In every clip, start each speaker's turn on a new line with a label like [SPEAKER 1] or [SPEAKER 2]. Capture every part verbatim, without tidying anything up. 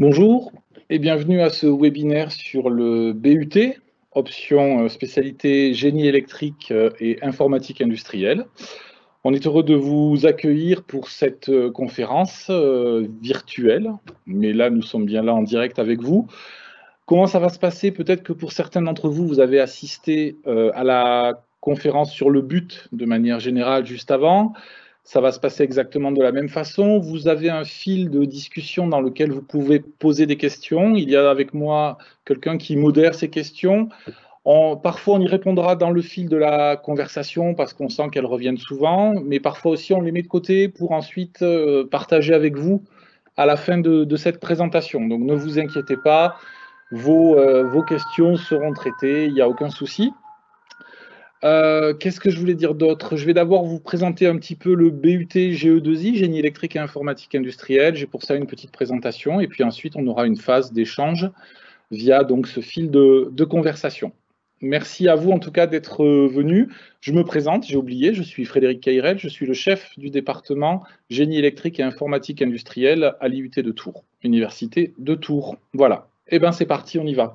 [SPEAKER 1] Bonjour et bienvenue à ce webinaire sur le B U T, option spécialité génie électrique et informatique industrielle. On est heureux de vous accueillir pour cette conférence euh, virtuelle, mais là nous sommes bien là en direct avec vous. Comment ça va se passer? Peut-être que pour certains d'entre vous, vous avez assisté euh, à la conférence sur le but de manière générale juste avant. Ça va se passer exactement de la même façon. Vous avez un fil de discussion dans lequel vous pouvez poser des questions. Il y a avec moi quelqu'un qui modère ces questions. On, parfois, on y répondra dans le fil de la conversation parce qu'on sent qu'elles reviennent souvent, mais parfois aussi, on les met de côté pour ensuite euh, partager avec vous à la fin de, de cette présentation. Donc, ne vous inquiétez pas, vos, euh, vos questions seront traitées, il n'y a aucun souci. Euh, Qu'est-ce que je voulais dire d'autre? Je vais d'abord vous présenter un petit peu le B U T G E deux I, Génie électrique et informatique industrielle. J'ai pour ça une petite présentation et puis ensuite on aura une phase d'échange via donc ce fil de, de conversation. Merci à vous en tout cas d'être venus. Je me présente, j'ai oublié, je suis Frédéric Cayrel, je suis le chef du département Génie électrique et informatique industrielle à l'I U T de Tours, Université de Tours. Voilà, et eh bien c'est parti, on y va.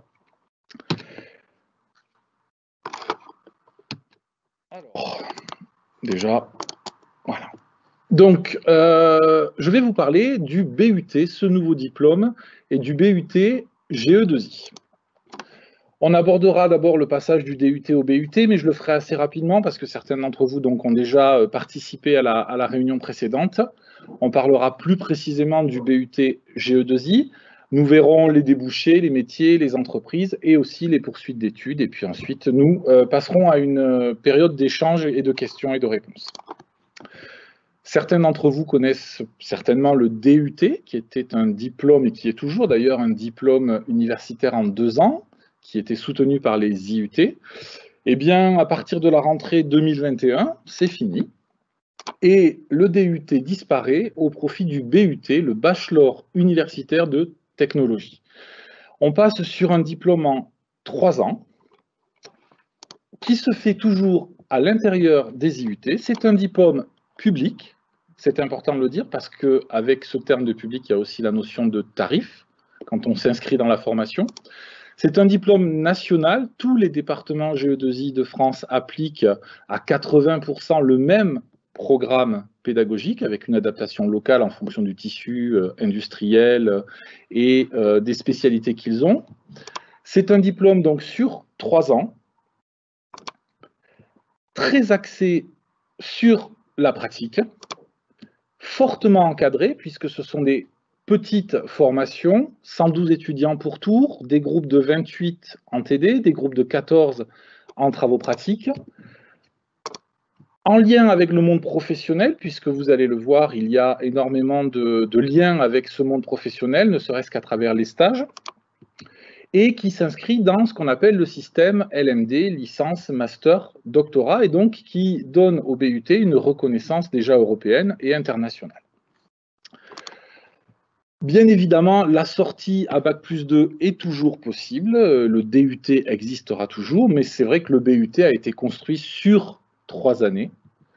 [SPEAKER 1] Alors, déjà, voilà. Donc, euh, je vais vous parler du B U T, ce nouveau diplôme, et du B U T G E deux I. On abordera d'abord le passage du D U T au B U T, mais je le ferai assez rapidement parce que certains d'entre vous donc, ont déjà participé à la, à la réunion précédente. On parlera plus précisément du B U T G E deux I. Nous verrons les débouchés, les métiers, les entreprises et aussi les poursuites d'études. Et puis ensuite, nous euh, passerons à une période d'échange et de questions et de réponses. Certains d'entre vous connaissent certainement le D U T, qui était un diplôme, et qui est toujours d'ailleurs un diplôme universitaire en deux ans, qui était soutenu par les I U T. Eh bien, à partir de la rentrée deux mille vingt et un, c'est fini. Et le D U T disparaît au profit du B U T, le Bachelor universitaire de technologie. On passe sur un diplôme en trois ans, qui se fait toujours à l'intérieur des I U T. C'est un diplôme public. C'est important de le dire parce qu'avec ce terme de public, il y a aussi la notion de tarif quand on s'inscrit dans la formation. C'est un diplôme national. Tous les départements G E deux I de France appliquent à quatre-vingts pour cent le même programme pédagogique avec une adaptation locale en fonction du tissu euh, industriel et euh, des spécialités qu'ils ont. C'est un diplôme donc sur trois ans, très axé sur la pratique, fortement encadré, puisque ce sont des petites formations, cent douze étudiants pour tour, des groupes de vingt-huit en T D, des groupes de quatorze en travaux pratiques, en lien avec le monde professionnel, puisque vous allez le voir, il y a énormément de, de liens avec ce monde professionnel, ne serait-ce qu'à travers les stages, et qui s'inscrit dans ce qu'on appelle le système L M D, licence, master, doctorat, et donc qui donne au B U T une reconnaissance déjà européenne et internationale. Bien évidemment, la sortie à bac plus deux est toujours possible, le D U T existera toujours, mais c'est vrai que le B U T a été construit sur trois années.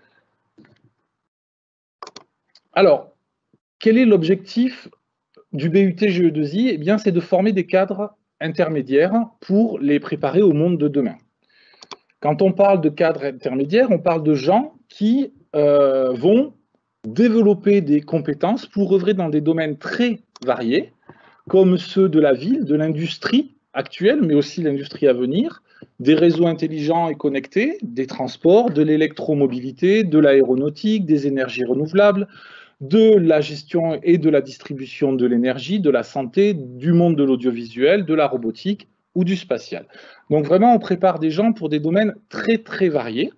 [SPEAKER 1] Alors, quel est l'objectif du B U T G E deux I? Eh bien, c'est de former des cadres intermédiaires pour les préparer au monde de demain. Quand on parle de cadres intermédiaires, on parle de gens qui euh, vont développer des compétences pour œuvrer dans des domaines très variés, comme ceux de la ville, de l'industrie actuelle, mais aussi l'industrie à venir, des réseaux intelligents et connectés, des transports, de l'électromobilité, de l'aéronautique, des énergies renouvelables, de la gestion et de la distribution de l'énergie, de la santé, du monde de l'audiovisuel, de la robotique ou du spatial. Donc vraiment, on prépare des gens pour des domaines très très variés.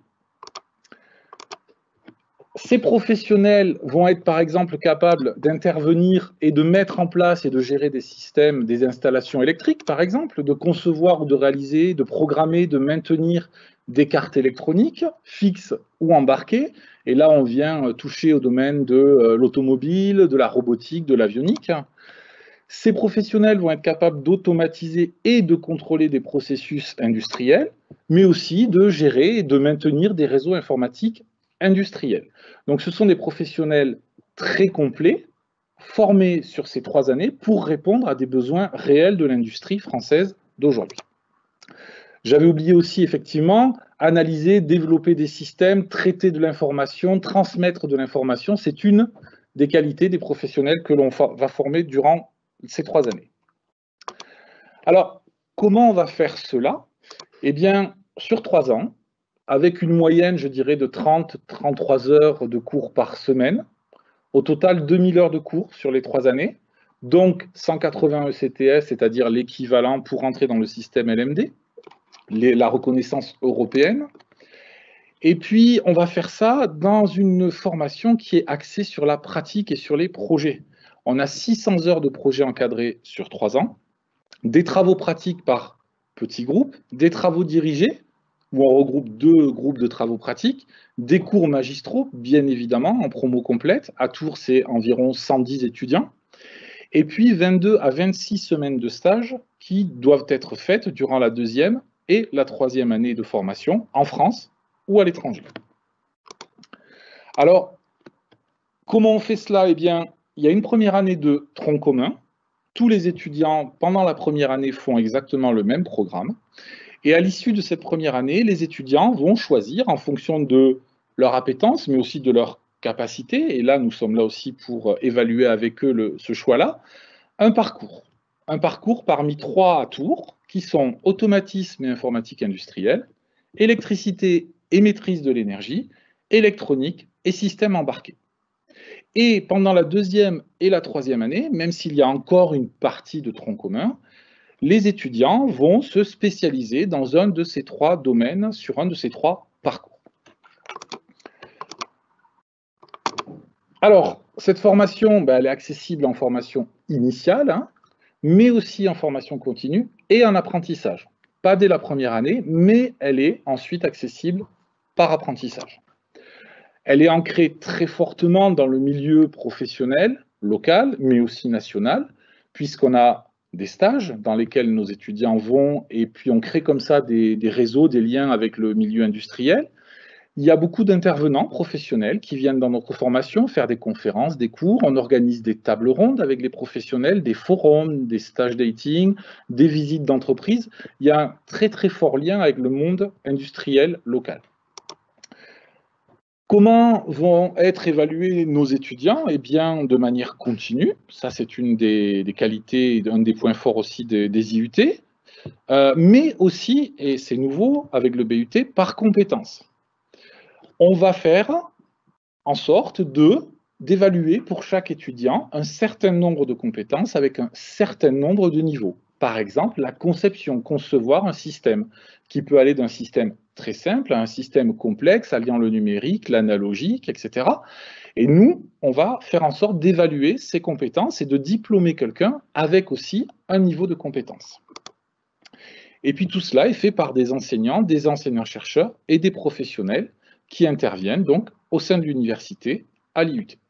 [SPEAKER 1] Ces professionnels vont être par exemple capables d'intervenir et de mettre en place et de gérer des systèmes, des installations électriques par exemple, de concevoir ou de réaliser, de programmer, de maintenir des cartes électroniques fixes ou embarquées. Et là, on vient toucher au domaine de l'automobile, de la robotique, de l'avionique. Ces professionnels vont être capables d'automatiser et de contrôler des processus industriels, mais aussi de gérer et de maintenir des réseaux informatiques industriels. Donc ce sont des professionnels très complets, formés sur ces trois années pour répondre à des besoins réels de l'industrie française d'aujourd'hui. J'avais oublié aussi, effectivement, analyser, développer des systèmes, traiter de l'information, transmettre de l'information. C'est une des qualités des professionnels que l'on va former durant ces trois années. Alors, comment on va faire cela? Eh bien, sur trois ans, avec une moyenne, je dirais, de trente à trente-trois heures de cours par semaine, au total deux mille heures de cours sur les trois années, donc cent quatre-vingts E C T S, c'est-à-dire l'équivalent pour entrer dans le système L M D, les, la reconnaissance européenne. Et puis, on va faire ça dans une formation qui est axée sur la pratique et sur les projets. On a six cents heures de projets encadrés sur trois ans, des travaux pratiques par petits groupes, des travaux dirigés, où on regroupe deux groupes de travaux pratiques, des cours magistraux, bien évidemment, en promo complète. À Tours, c'est environ cent dix étudiants. Et puis, vingt-deux à vingt-six semaines de stage qui doivent être faites durant la deuxième et la troisième année de formation en France ou à l'étranger. Alors, comment on fait cela? Eh bien, il y a une première année de tronc commun. Tous les étudiants, pendant la première année, font exactement le même programme. Et à l'issue de cette première année, les étudiants vont choisir, en fonction de leur appétence, mais aussi de leur capacité, et là, nous sommes là aussi pour évaluer avec eux le, ce choix-là, un parcours. Un parcours parmi trois atours, qui sont automatisme et informatique industrielle, électricité et maîtrise de l'énergie, électronique et système embarqué. Et pendant la deuxième et la troisième année, même s'il y a encore une partie de tronc commun, les étudiants vont se spécialiser dans un de ces trois domaines, sur un de ces trois parcours. Alors, cette formation, ben, elle est accessible en formation initiale, hein, mais aussi en formation continue et en apprentissage. Pas dès la première année, mais elle est ensuite accessible par apprentissage. Elle est ancrée très fortement dans le milieu professionnel, local, mais aussi national, puisqu'on a des stages dans lesquels nos étudiants vont, et puis on crée comme ça des, des réseaux, des liens avec le milieu industriel. Il y a beaucoup d'intervenants professionnels qui viennent dans notre formation faire des conférences, des cours. On organise des tables rondes avec les professionnels, des forums, des stages dating, des visites d'entreprise. Il y a un très très fort lien avec le monde industriel local. Comment vont être évalués nos étudiants? Eh bien, de manière continue. Ça, c'est une des, des qualités, un des points forts aussi des, des I U T. Euh, mais aussi, et c'est nouveau avec le B U T, par compétences. On va faire en sorte de d'évaluer pour chaque étudiant un certain nombre de compétences avec un certain nombre de niveaux. Par exemple, la conception, concevoir un système qui peut aller d'un système très simple à un système complexe, alliant le numérique, l'analogique, et cetera. Et nous, on va faire en sorte d'évaluer ces compétences et de diplômer quelqu'un avec aussi un niveau de compétence. Et puis tout cela est fait par des enseignants, des enseignants-chercheurs et des professionnels qui interviennent donc au sein de l'université à l'I U T.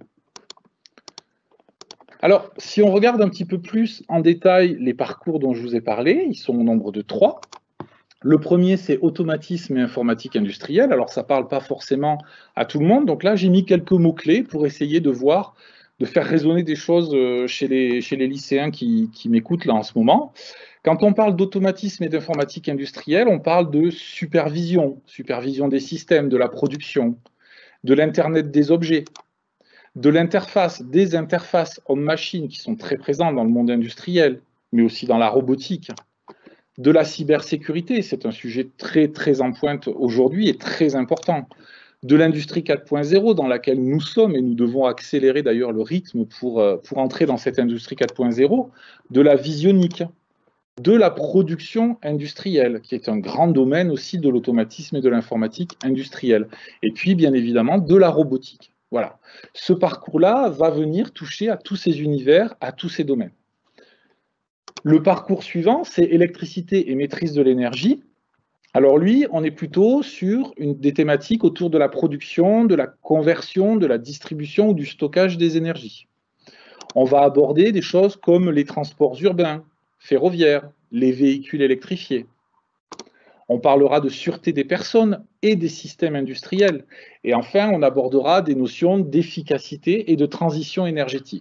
[SPEAKER 1] Alors, si on regarde un petit peu plus en détail les parcours dont je vous ai parlé, ils sont au nombre de trois. Le premier, c'est automatisme et informatique industrielle. Alors, ça ne parle pas forcément à tout le monde. Donc là, j'ai mis quelques mots-clés pour essayer de voir, de faire résonner des choses chez les, chez les lycéens qui, qui m'écoutent là en ce moment. Quand on parle d'automatisme et d'informatique industrielle, on parle de supervision, supervision des systèmes, de la production, de l'Internet des objets, de l'interface, des interfaces homme-machine qui sont très présentes dans le monde industriel, mais aussi dans la robotique, de la cybersécurité, c'est un sujet très très en pointe aujourd'hui et très important, de l'industrie quatre point zéro dans laquelle nous sommes et nous devons accélérer d'ailleurs le rythme pour, pour entrer dans cette industrie quatre point zéro, de la visionique, de la production industrielle, qui est un grand domaine aussi de l'automatisme et de l'informatique industrielle, et puis bien évidemment de la robotique. Voilà. Ce parcours-là va venir toucher à tous ces univers, à tous ces domaines. Le parcours suivant, c'est électricité et maîtrise de l'énergie. Alors lui, on est plutôt sur une, des thématiques autour de la production, de la conversion, de la distribution ou du stockage des énergies. On va aborder des choses comme les transports urbains, ferroviaires, les véhicules électrifiés. On parlera de sûreté des personnes et des systèmes industriels. Et enfin, on abordera des notions d'efficacité et de transition énergétique.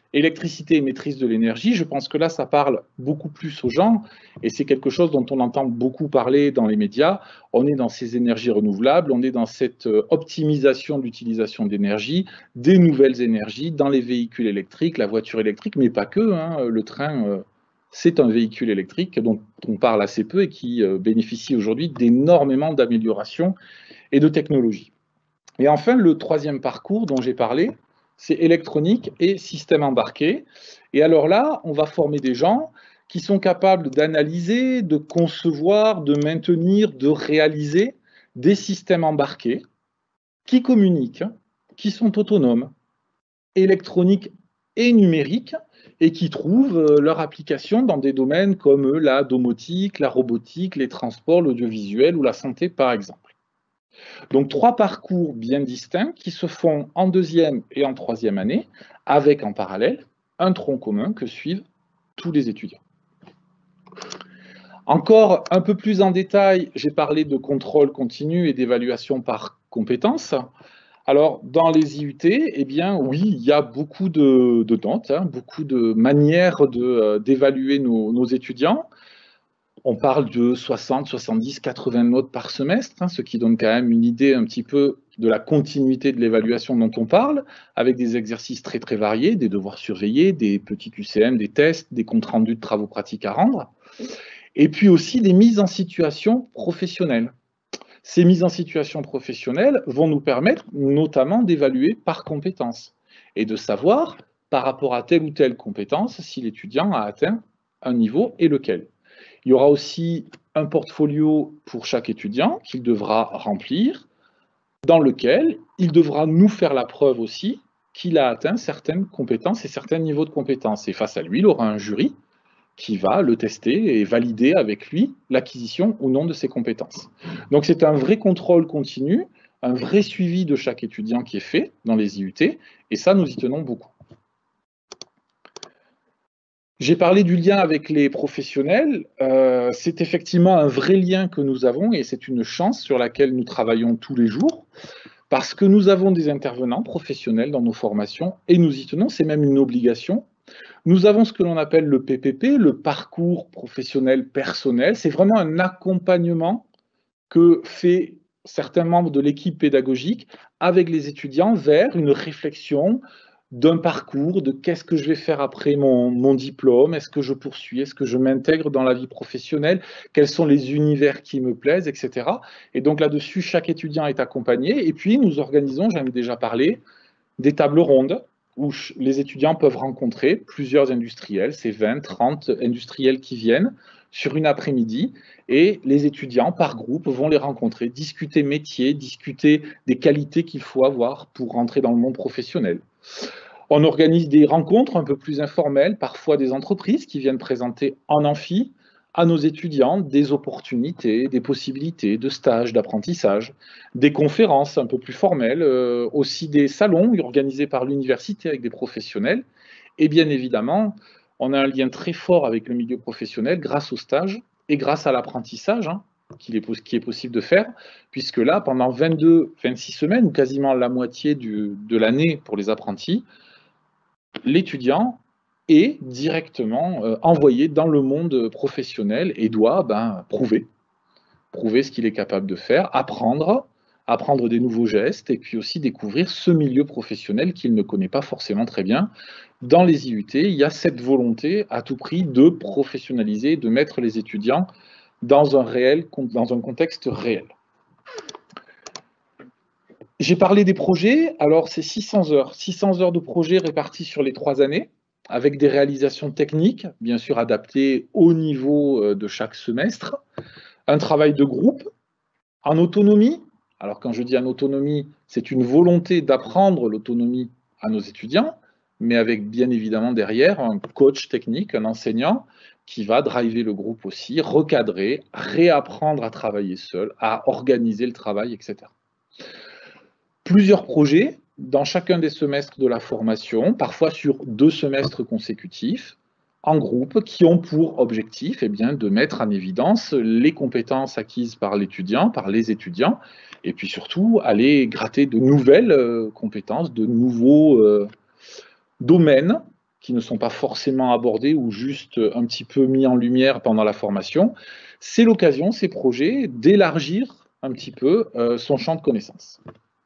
[SPEAKER 1] Électricité et maîtrise de l'énergie, je pense que là, ça parle beaucoup plus aux gens, et c'est quelque chose dont on entend beaucoup parler dans les médias. On est dans ces énergies renouvelables, on est dans cette optimisation de l'utilisation d'énergie, des nouvelles énergies, dans les véhicules électriques, la voiture électrique, mais pas que, hein, le train, euh, c'est un véhicule électrique dont on parle assez peu et qui euh, bénéficie aujourd'hui d'énormément d'améliorations et de technologies. Et enfin, le troisième parcours dont j'ai parlé, c'est électronique et système embarqué. Et alors là, on va former des gens qui sont capables d'analyser, de concevoir, de maintenir, de réaliser des systèmes embarqués qui communiquent, qui sont autonomes, électroniques et numériques, et qui trouvent leur application dans des domaines comme la domotique, la robotique, les transports, l'audiovisuel ou la santé, par exemple. Donc, trois parcours bien distincts qui se font en deuxième et en troisième année, avec en parallèle un tronc commun que suivent tous les étudiants. Encore un peu plus en détail, j'ai parlé de contrôle continu et d'évaluation par compétences. Alors, dans les I U T, eh bien, oui, il y a beaucoup de, de notes, hein, beaucoup de manières d'évaluer nos, nos étudiants. On parle de soixante, soixante-dix, quatre-vingts notes par semestre, hein, ce qui donne quand même une idée un petit peu de la continuité de l'évaluation dont on parle, avec des exercices très très variés, des devoirs surveillés, des petits Q C M, des tests, des comptes rendus de travaux pratiques à rendre, et puis aussi des mises en situation professionnelle. Ces mises en situation professionnelle vont nous permettre notamment d'évaluer par compétence et de savoir, par rapport à telle ou telle compétence, si l'étudiant a atteint un niveau et lequel. Il y aura aussi un portfolio pour chaque étudiant qu'il devra remplir, dans lequel il devra nous faire la preuve aussi qu'il a atteint certaines compétences et certains niveaux de compétences. Et face à lui, il aura un jury qui va le tester et valider avec lui l'acquisition ou non de ses compétences. Donc c'est un vrai contrôle continu, un vrai suivi de chaque étudiant qui est fait dans les I U T, et ça, nous y tenons beaucoup. J'ai parlé du lien avec les professionnels, euh, c'est effectivement un vrai lien que nous avons et c'est une chance sur laquelle nous travaillons tous les jours parce que nous avons des intervenants professionnels dans nos formations et nous y tenons, c'est même une obligation. Nous avons ce que l'on appelle le P P P, le parcours professionnel personnel, c'est vraiment un accompagnement que fait certains membres de l'équipe pédagogique avec les étudiants vers une réflexion d'un parcours, de qu'est-ce que je vais faire après mon, mon diplôme, est-ce que je poursuis, est-ce que je m'intègre dans la vie professionnelle, quels sont les univers qui me plaisent, et cetera. Et donc là-dessus, chaque étudiant est accompagné. Et puis, nous organisons, j'en ai déjà parlé, des tables rondes où les étudiants peuvent rencontrer plusieurs industriels, c'est vingt, trente industriels qui viennent sur une après-midi, et les étudiants, par groupe, vont les rencontrer, discuter métier, discuter des qualités qu'il faut avoir pour rentrer dans le monde professionnel. On organise des rencontres un peu plus informelles, parfois des entreprises qui viennent présenter en amphi à nos étudiants des opportunités, des possibilités de stages, d'apprentissage, des conférences un peu plus formelles, euh, aussi des salons organisés par l'université avec des professionnels. Et bien évidemment, on a un lien très fort avec le milieu professionnel grâce au stage et grâce à l'apprentissage, hein, qu'il est, qui est possible de faire, puisque là, pendant vingt-deux, vingt-six semaines, ou quasiment la moitié du, de l'année pour les apprentis, l'étudiant est directement euh, envoyé dans le monde professionnel et doit ben, prouver, prouver ce qu'il est capable de faire, apprendre, apprendre des nouveaux gestes et puis aussi découvrir ce milieu professionnel qu'il ne connaît pas forcément très bien. Dans les I U T, il y a cette volonté à tout prix de professionnaliser, de mettre les étudiants dans un, réel, dans un contexte réel. J'ai parlé des projets, alors c'est six cents heures, six cents heures de projets répartis sur les trois années, avec des réalisations techniques, bien sûr adaptées au niveau de chaque semestre, un travail de groupe, en autonomie. Alors quand je dis en autonomie, c'est une volonté d'apprendre l'autonomie à nos étudiants, mais avec bien évidemment derrière un coach technique, un enseignant, qui va driver le groupe aussi, recadrer, réapprendre à travailler seul, à organiser le travail, et cetera. Plusieurs projets dans chacun des semestres de la formation, parfois sur deux semestres consécutifs, en groupe, qui ont pour objectif eh bien, de mettre en évidence les compétences acquises par l'étudiant, par les étudiants, et puis surtout aller gratter de nouvelles euh, compétences, de nouveaux euh, domaines qui ne sont pas forcément abordés ou juste un petit peu mis en lumière pendant la formation. C'est l'occasion, ces projets, d'élargir un petit peu euh, son champ de connaissances.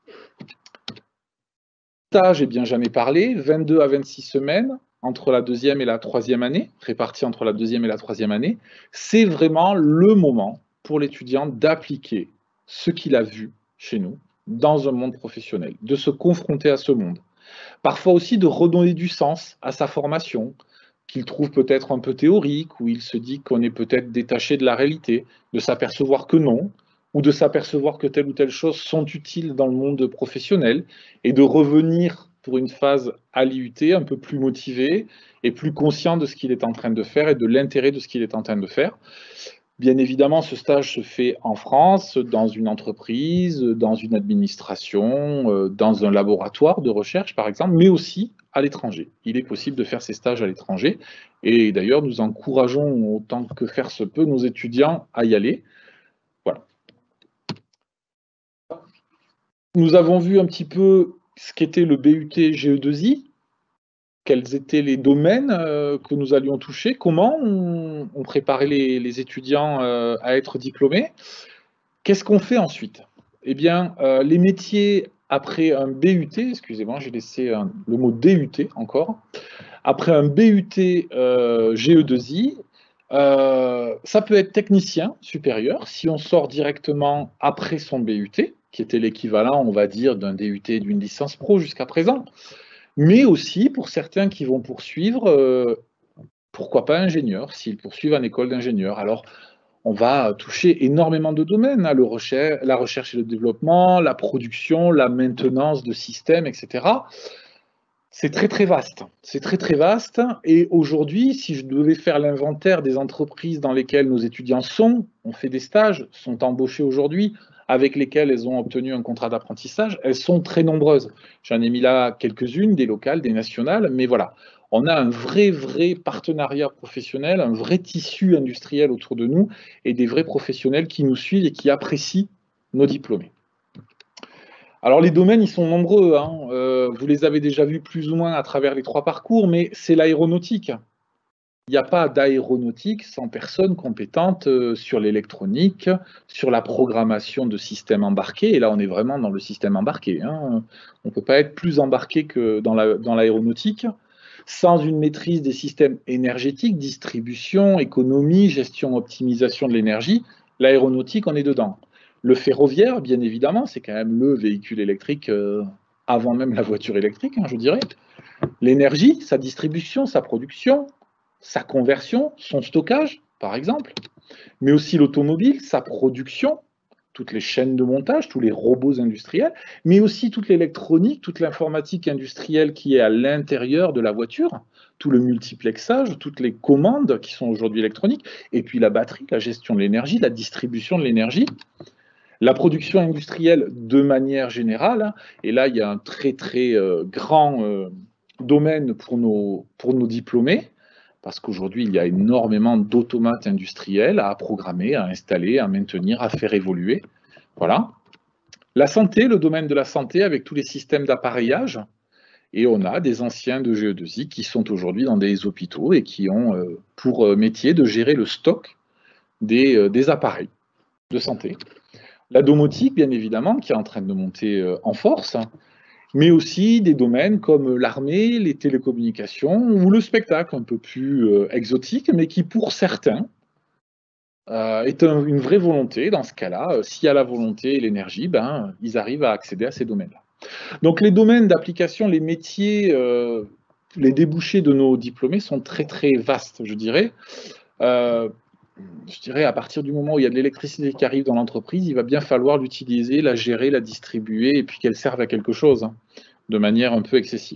[SPEAKER 1] Stage, eh bien, j'en ai parlé, vingt-deux à vingt-six semaines entre la deuxième et la troisième année, réparties entre la deuxième et la troisième année. C'est vraiment le moment pour l'étudiant d'appliquer ce qu'il a vu chez nous dans un monde professionnel, de se confronter à ce monde. Parfois aussi de redonner du sens à sa formation, qu'il trouve peut-être un peu théorique, où il se dit qu'on est peut-être détaché de la réalité, de s'apercevoir que non, ou de s'apercevoir que telle ou telle chose sont utiles dans le monde professionnel, et de revenir pour une phase à l'I U T un peu plus motivé et plus conscient de ce qu'il est en train de faire et de l'intérêt de ce qu'il est en train de faire. Bien évidemment, ce stage se fait en France, dans une entreprise, dans une administration, dans un laboratoire de recherche, par exemple, mais aussi à l'étranger. Il est possible de faire ces stages à l'étranger, et d'ailleurs, nous encourageons autant que faire se peut nos étudiants à y aller. Voilà. Nous avons vu un petit peu ce qu'était le B U T G E deux I, quels étaient les domaines euh, que nous allions toucher, comment on, on préparait les, les étudiants euh, à être diplômés. Qu'est-ce qu'on fait ensuite? Eh bien, euh, les métiers après un B U T, excusez-moi, j'ai laissé un, le mot D U T encore, après un B U T euh, G E deux I, euh, ça peut être technicien supérieur, si on sort directement après son B U T, qui était l'équivalent, on va dire, d'un D U T d'une licence pro jusqu'à présent, mais aussi pour certains qui vont poursuivre, euh, pourquoi pas ingénieur, s'ils poursuivent en école d'ingénieur. Alors, on va toucher énormément de domaines, hein, le recherche, la recherche et le développement, la production, la maintenance de systèmes, et cetera. C'est très très vaste, c'est très très vaste, et aujourd'hui, si je devais faire l'inventaire des entreprises dans lesquelles nos étudiants sont, ont fait des stages, sont embauchés aujourd'hui, avec lesquelles elles ont obtenu un contrat d'apprentissage, elles sont très nombreuses. J'en ai mis là quelques-unes, des locales, des nationales, mais voilà. On a un vrai, vrai partenariat professionnel, un vrai tissu industriel autour de nous, et des vrais professionnels qui nous suivent et qui apprécient nos diplômés. Alors les domaines, ils sont nombreux, hein. euh, vous les avez déjà vus plus ou moins à travers les trois parcours, mais c'est l'aéronautique. Il n'y a pas d'aéronautique sans personne compétente sur l'électronique, sur la programmation de systèmes embarqués, et là on est vraiment dans le système embarqué, hein. On ne peut pas être plus embarqué que dans la, dans l'aéronautique, sans une maîtrise des systèmes énergétiques, distribution, économie, gestion, optimisation de l'énergie. L'aéronautique, on est dedans. Le ferroviaire, bien évidemment, c'est quand même le véhicule électrique euh, avant même la voiture électrique, hein, je dirais. L'énergie, sa distribution, sa production, sa conversion, son stockage, par exemple. Mais aussi l'automobile, sa production, toutes les chaînes de montage, tous les robots industriels, mais aussi toute l'électronique, toute l'informatique industrielle qui est à l'intérieur de la voiture, tout le multiplexage, toutes les commandes qui sont aujourd'hui électroniques, et puis la batterie, la gestion de l'énergie, la distribution de l'énergie. La production industrielle de manière générale, et là il y a un très très euh, grand euh, domaine pour nos, pour nos diplômés, parce qu'aujourd'hui il y a énormément d'automates industriels à programmer, à installer, à maintenir, à faire évoluer. Voilà. La santé, le domaine de la santé avec tous les systèmes d'appareillage, et on a des anciens de G E deux I qui sont aujourd'hui dans des hôpitaux et qui ont euh, pour métier de gérer le stock des, euh, des appareils de santé. La domotique, bien évidemment, qui est en train de monter en force, mais aussi des domaines comme l'armée, les télécommunications ou le spectacle, un peu plus exotique, mais qui, pour certains, est une vraie volonté. Dans ce cas-là, s'il y a la volonté et l'énergie, ben, ils arrivent à accéder à ces domaines-là. Donc les domaines d'application, les métiers, les débouchés de nos diplômés sont très très vastes, je dirais. Euh, je dirais, à partir du moment où il y a de l'électricité qui arrive dans l'entreprise, il va bien falloir l'utiliser, la gérer, la distribuer, et puis qu'elle serve à quelque chose, hein, de manière un peu excessive.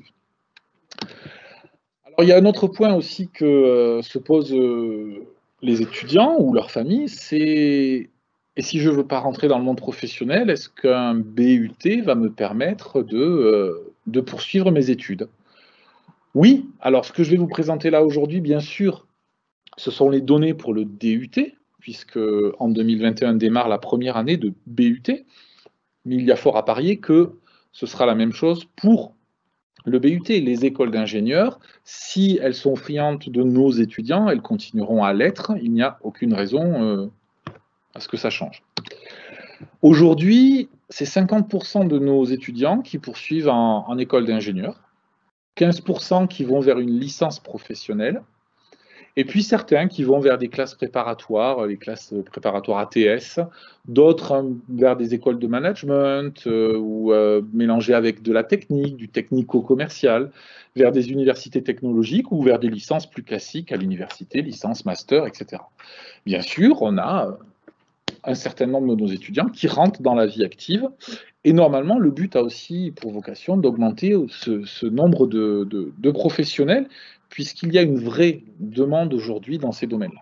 [SPEAKER 1] Alors, il y a un autre point aussi que euh, se posent euh, les étudiants ou leurs familles, c'est, et si je ne veux pas rentrer dans le monde professionnel, est-ce qu'un B U T va me permettre de, euh, de poursuivre mes études? Oui, alors ce que je vais vous présenter là aujourd'hui, bien sûr, ce sont les données pour le D U T, puisque en deux mille vingt et un démarre la première année de B U T, mais il y a fort à parier que ce sera la même chose pour le B U T. Les écoles d'ingénieurs, si elles sont friandes de nos étudiants, elles continueront à l'être. Il n'y a aucune raison euh, à ce que ça change. Aujourd'hui, c'est cinquante pour cent de nos étudiants qui poursuivent en, en école d'ingénieur, quinze pour cent qui vont vers une licence professionnelle, et puis certains qui vont vers des classes préparatoires, les classes préparatoires A T S, d'autres hein, vers des écoles de management euh, ou euh, mélangées avec de la technique, du technico-commercial, vers des universités technologiques ou vers des licences plus classiques à l'université, licence, master, et cetera. Bien sûr, on a un certain nombre de nos étudiants qui rentrent dans la vie active. Et normalement, le but a aussi pour vocation d'augmenter ce, ce nombre de, de, de professionnels, puisqu'il y a une vraie demande aujourd'hui dans ces domaines-là.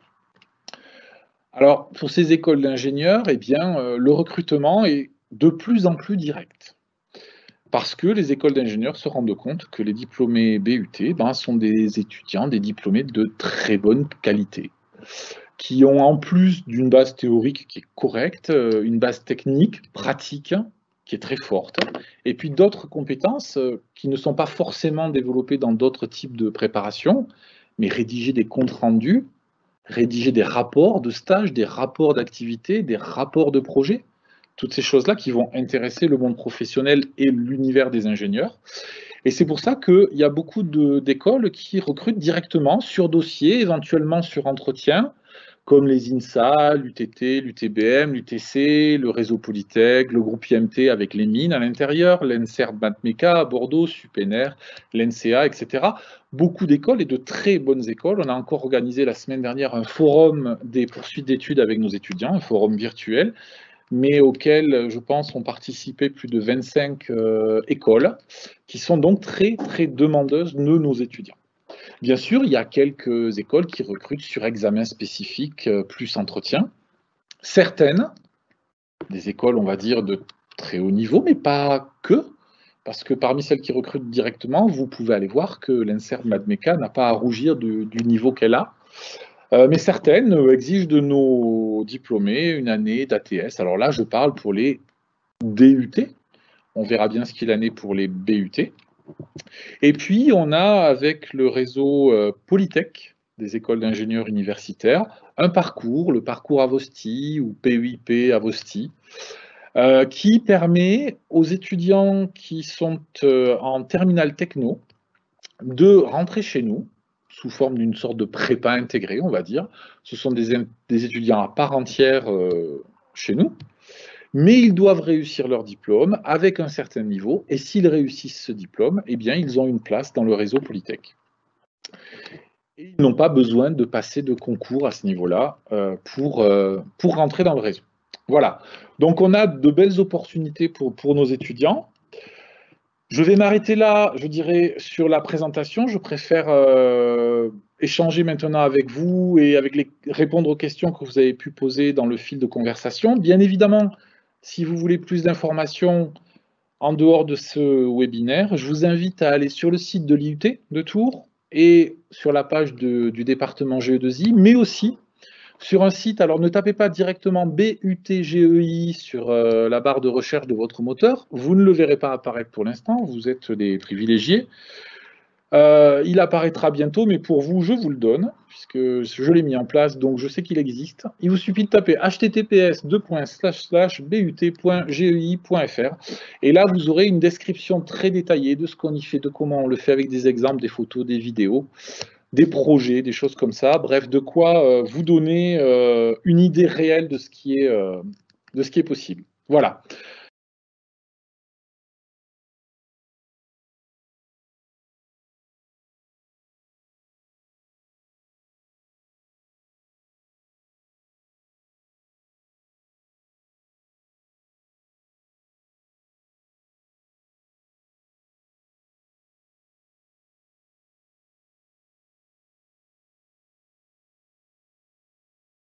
[SPEAKER 1] Alors, pour ces écoles d'ingénieurs, eh bien, euh, le recrutement est de plus en plus direct. Parce que les écoles d'ingénieurs se rendent compte que les diplômés B U T ben, sont des étudiants, des diplômés de très bonne qualité, qui ont en plus d'une base théorique qui est correcte, une base technique, pratique, qui est très forte, et puis d'autres compétences qui ne sont pas forcément développées dans d'autres types de préparation, mais rédiger des comptes rendus, rédiger des rapports de stage, des rapports d'activité, des rapports de projet, toutes ces choses-là qui vont intéresser le monde professionnel et l'univers des ingénieurs. Et c'est pour ça qu'il y a beaucoup d'écoles qui recrutent directement sur dossier, éventuellement sur entretien, comme les INSA, l'U T T, l'U T B M, l'U T C, le réseau Polytech, le groupe I M T avec les mines à l'intérieur, l'ENSERT Matmeka à Bordeaux, Supener, l'N C A, et cetera. Beaucoup d'écoles et de très bonnes écoles. On a encore organisé la semaine dernière un forum des poursuites d'études avec nos étudiants, un forum virtuel, mais auquel, je pense, ont participé plus de vingt-cinq euh, écoles, qui sont donc très, très demandeuses de nos étudiants. Bien sûr, il y a quelques écoles qui recrutent sur examen spécifique plus entretien. Certaines, des écoles, on va dire, de très haut niveau, mais pas que, parce que parmi celles qui recrutent directement, vous pouvez aller voir que l'ENSERT Matmeka n'a pas à rougir du, du niveau qu'elle a. Euh, mais certaines exigent de nos diplômés une année d'A T S. Alors là, je parle pour les D U T. On verra bien ce qu'il en est pour les B U T. Et puis, on a, avec le réseau euh, Polytech, des écoles d'ingénieurs universitaires, un parcours, le parcours Avosti ou P U I P Avosti, euh, qui permet aux étudiants qui sont euh, en terminale techno de rentrer chez nous, sous forme d'une sorte de prépa intégrée, on va dire. Ce sont des, des étudiants à part entière euh, chez nous, mais ils doivent réussir leur diplôme avec un certain niveau, et s'ils réussissent ce diplôme, eh bien, ils ont une place dans le réseau Polytech. Et ils n'ont pas besoin de passer de concours à ce niveau-là euh, pour, euh, pour rentrer dans le réseau. Voilà, donc on a de belles opportunités pour, pour nos étudiants. Je vais m'arrêter là, je dirais, sur la présentation. Je préfère euh, échanger maintenant avec vous et avec les, répondre aux questions que vous avez pu poser dans le fil de conversation. Bien évidemment, si vous voulez plus d'informations en dehors de ce webinaire, je vous invite à aller sur le site de l'I U T de Tours et sur la page de, du département G E deux I, mais aussi sur un site, alors ne tapez pas directement B U T G E I sur euh, la barre de recherche de votre moteur, vous ne le verrez pas apparaître pour l'instant, vous êtes des privilégiés. Euh, il apparaîtra bientôt, mais pour vous, je vous le donne, puisque je l'ai mis en place, donc je sais qu'il existe. Il vous suffit de taper h t t p s b u t point g e i point f r, et là, vous aurez une description très détaillée de ce qu'on y fait, de comment on le fait, avec des exemples, des photos, des vidéos, des projets, des choses comme ça, bref, de quoi euh, vous donner euh, une idée réelle de ce qui est, euh, de ce qui est possible. Voilà.